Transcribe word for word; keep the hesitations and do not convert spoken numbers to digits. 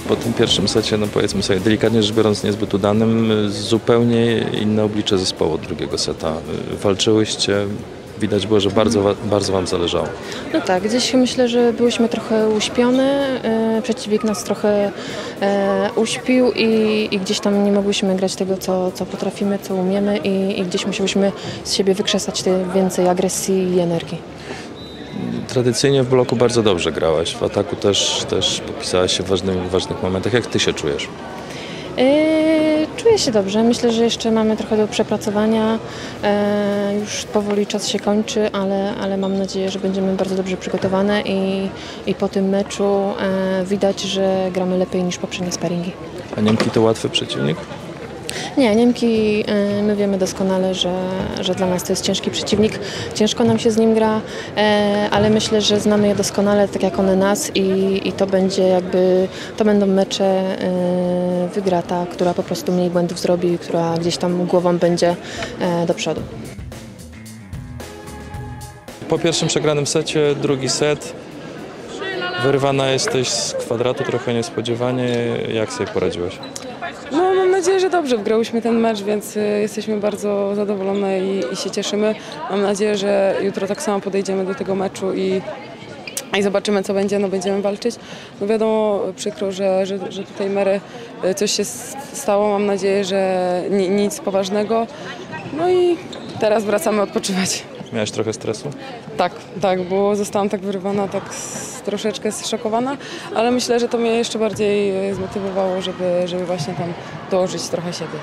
po tym pierwszym secie, no powiedzmy sobie, delikatnie rzecz biorąc, niezbyt udanym, zupełnie inne oblicze zespołu od drugiego seta. Walczyłyście, widać było, że bardzo, wa- bardzo wam zależało. No tak, gdzieś myślę, że byłyśmy trochę uśpione, e, przeciwnik nas trochę e, uśpił i, i gdzieś tam nie mogłyśmy grać tego, co, co potrafimy, co umiemy i, i gdzieś musiałyśmy z siebie wykrzesać te więcej agresji i energii. Tradycyjnie w bloku bardzo dobrze grałaś, w ataku też, też popisałaś się w ważnych, ważnych momentach. Jak ty się czujesz? E, czuję się dobrze, myślę, że jeszcze mamy trochę do przepracowania, e, już powoli czas się kończy, ale, ale mam nadzieję, że będziemy bardzo dobrze przygotowane i, i po tym meczu e, widać, że gramy lepiej niż poprzednie sparingi. A Niemki to łatwy przeciwnik? Nie, Niemki, y, my wiemy doskonale, że, że dla nas to jest ciężki przeciwnik. Ciężko nam się z nim gra, e, ale myślę, że znamy je doskonale, tak jak one nas i, i to będzie jakby, to będą mecze y, wygra ta, która po prostu mniej błędów zrobi, która gdzieś tam głową będzie e, do przodu. Po pierwszym przegranym secie, drugi set. Wyrwana jesteś z kwadratu trochę niespodziewanie. Jak sobie poradziłaś? No, mam nadzieję, że dobrze wgrałyśmy ten mecz, więc y, jesteśmy bardzo zadowolone i, i się cieszymy. Mam nadzieję, że jutro tak samo podejdziemy do tego meczu i, i zobaczymy, co będzie. No, będziemy walczyć. No wiadomo, przykro, że, że, że tutaj Mary y, coś się stało. Mam nadzieję, że ni, nic poważnego. No i teraz wracamy odpoczywać. Miałaś trochę stresu? Tak, tak, bo zostałam tak wyrwana, tak s- troszeczkę zszokowana, ale myślę, że to mnie jeszcze bardziej e, zmotywowało, żeby, żeby właśnie tam dołożyć trochę siebie.